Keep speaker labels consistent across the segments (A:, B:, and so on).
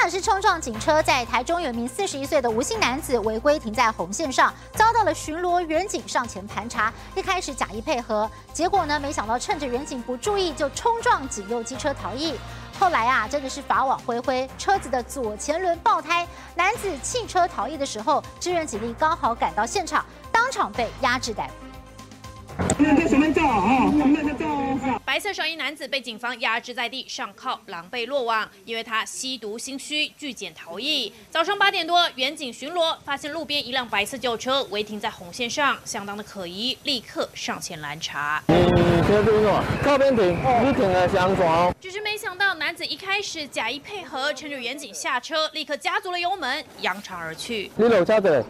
A: 的是冲撞警车，在台中有一名41岁的吴姓男子违规停在红线上，遭到了巡逻员警上前盘查。一开始假意配合，结果呢，没想到趁着员警不注意，就冲撞警用机车逃逸。后来啊，真的是法网恢恢，车子的左前轮爆胎，男子弃车逃逸的时候，支援警力刚好赶到现场，当场被压制逮捕。
B: 白色上衣男子被警方压制在地上铐，狼狈落网，因为他吸毒心虚，拒检逃逸。早上8点多，员警巡逻，发现路边一辆白色轿车违停在红线上，相当的可疑，立刻上前拦查。
C: 车停什么？靠边停，你停了相撞。
B: 只是没想到，男子一开始假意配合，趁着员警下车，立刻加足了油门，扬长而去。
C: 你落车的。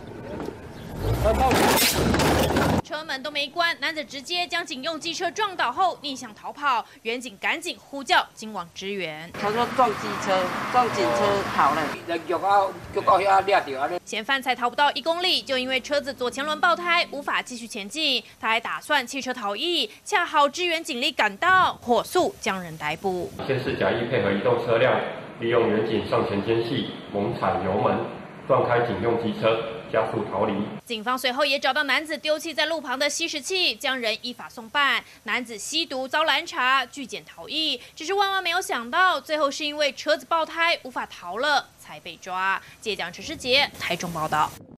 B: 车门都没关，男子直接将警用机车撞倒后逆向逃跑，员警赶紧呼叫警网支援。
D: 他说撞机车，撞警车跑了。
B: 嫌犯才逃不到1公里，就因为车子左前轮爆胎，无法继续前进。他还打算弃车逃逸，恰好支援警力赶到，火速将人逮捕。
E: 先是假意配合移动车辆，利用员警上前间隙，猛踩油门，撞开警用机车。 加速逃离。
B: 警方随后也找到男子丢弃在路旁的吸食器，将人依法送办。男子吸毒遭拦查，拒检逃逸。只是万万没有想到，最后是因为车子爆胎无法逃了，才被抓。记者陈世杰台中报道。